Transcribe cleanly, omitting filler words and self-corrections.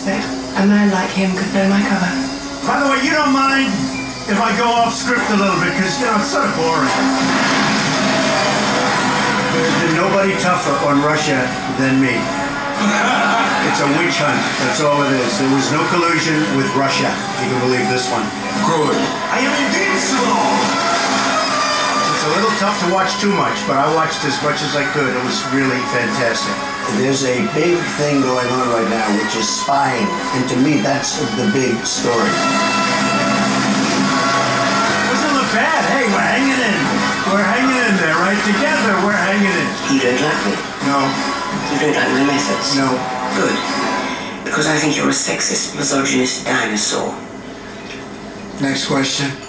that a man like him could blow my cover. By the way, you don't mind if I go off script a little bit, because, it's sort of boring. There's been nobody tougher on Russia than me. It's a witch hunt, that's all it is. There was no collusion with Russia, you can believe this one. Good. I am invincible! It's a little tough to watch too much, but I watched as much as I could. It was really fantastic. There's a big thing going on right now, which is spying. And to me, that's the big story. Doesn't look bad. Hey, we're hanging in. We're hanging in there, right? Together, we're hanging in. You don't like me? No. You don't like my methods? No. Good. Because I think you're a sexist, misogynist dinosaur. Next question.